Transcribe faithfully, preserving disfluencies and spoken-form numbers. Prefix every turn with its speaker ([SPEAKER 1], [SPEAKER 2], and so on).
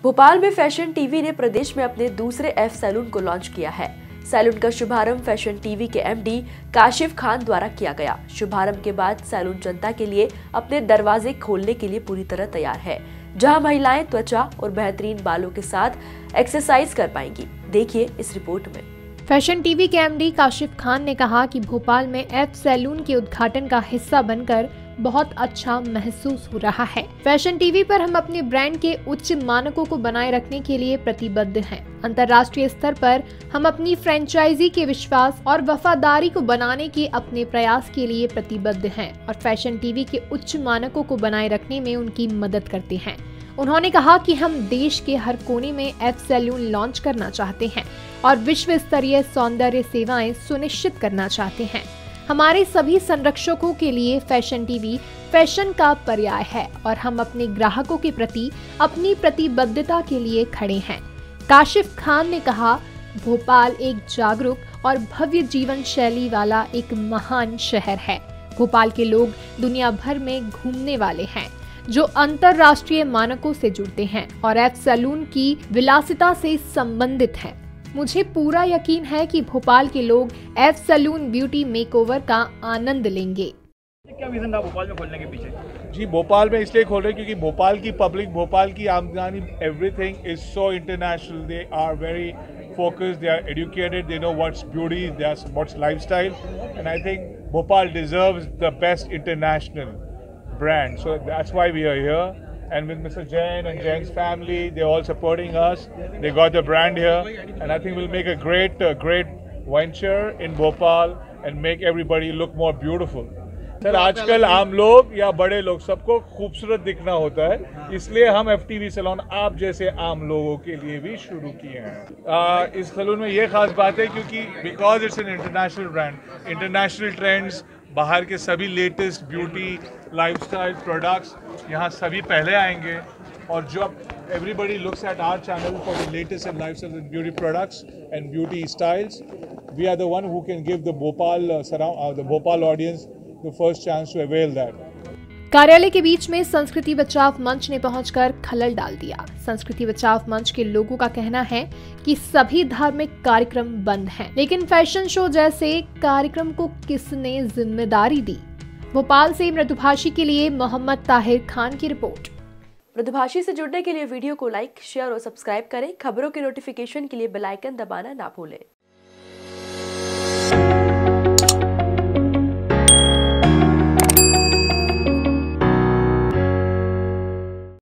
[SPEAKER 1] भोपाल में fashion TV ने प्रदेश में अपने दूसरे एफ सैलून को लॉन्च किया है। सैलून का शुभारंभ फैशन टीवी के एमडी काशिफ खान द्वारा किया गया। शुभारंभ के बाद सैलून जनता के लिए अपने दरवाजे खोलने के लिए पूरी तरह तैयार है, जहां महिलाएं त्वचा और बेहतरीन बालों के साथ एक्सरसाइज कर पाएंगी। देखिए इस रिपोर्ट में।
[SPEAKER 2] फैशन टीवी के एमडी काशिफ खान ने कहा कि भोपाल में एफ सैलून के उद्घाटन का हिस्सा बनकर बहुत अच्छा महसूस हो रहा है। फैशन टीवी पर हम अपने ब्रांड के उच्च मानकों को बनाए रखने के लिए प्रतिबद्ध हैं। अंतर्राष्ट्रीय स्तर पर हम अपनी फ्रेंचाइजी के विश्वास और वफादारी को बनाने के अपने प्रयास के लिए प्रतिबद्ध हैं और फैशन टीवी के उच्च मानकों को बनाए रखने में उनकी मदद करते हैं। उन्होंने कहा कि हम देश के हर कोने में एफ सैलून लॉन्च करना चाहते हैं और विश्व स्तरीय सौंदर्य सेवाएं सुनिश्चित करना चाहते हैं। हमारे सभी संरक्षकों के लिए फैशन टीवी फैशन का पर्याय है और हम अपने ग्राहकों के प्रति अपनी प्रतिबद्धता के लिए खड़े हैं। काशिफ खान ने कहा, भोपाल एक जागरूक और भव्य जीवन शैली वाला एक महान शहर है। भोपाल के लोग दुनिया भर में घूमने वाले हैं, जो अंतर्राष्ट्रीय मानकों से जुड़ते हैं और एफ सैलून की विलासिता से संबंधित हैं। मुझे पूरा यकीन है कि भोपाल के लोग एफ सैलून ब्यूटी मेकओवर का आनंद लेंगे।
[SPEAKER 3] क्या रीजन था भोपाल में खोलने के पीछे?
[SPEAKER 4] जी, भोपाल में इसलिए खोल रहे हैं क्योंकि भोपाल की पब्लिक, भोपाल की आमदनी, everything is so international. They are very focused, they are educated, they know what's beauty, that's what's lifestyle, and I think Bhopal deserves the best international brand. So that's why we are here. And with Mister Jain and Jain's family, they're all supporting us. They got the brand here, and I think we'll make a great, uh, great venture in Bhopal and make everybody look more beautiful. Sir, आजकल आम लोग या बड़े लोग सबको खूबसूरत दिखना होता है, इसलिए हम एफ टीवी सैलून आप जैसे आम लोगों के लिए भी शुरू किए हैं। आ, इस सैलून में ये खास बात है क्योंकि because it's an international brand, international trends, बाहर के सभी लेटेस्ट ब्यूटी लाइफस्टाइल प्रोडक्ट्स यहाँ सभी पहले आएंगे। और जो everybody looks at our channel for the latest and lifestyle and beauty products and beauty styles, we are the one who can give the Bhopal surround the Bhopal audience the first chance to avail that.
[SPEAKER 2] कार्यालय के बीच में संस्कृति बचाव मंच ने पहुंचकर खलल डाल दिया। संस्कृति बचाव मंच के लोगों का कहना है कि सभी धार्मिक कार्यक्रम बंद हैं, लेकिन फैशन शो जैसे कार्यक्रम को किसने जिम्मेदारी दी? भोपाल से मृदुभाषी के लिए मोहम्मद ताहिर खान की रिपोर्ट।
[SPEAKER 1] मृदुभाषी से जुड़ने के लिए वीडियो को लाइक, शेयर और सब्सक्राइब करें। खबरों के नोटिफिकेशन के लिए बेल आइकन दबाना ना भूलें।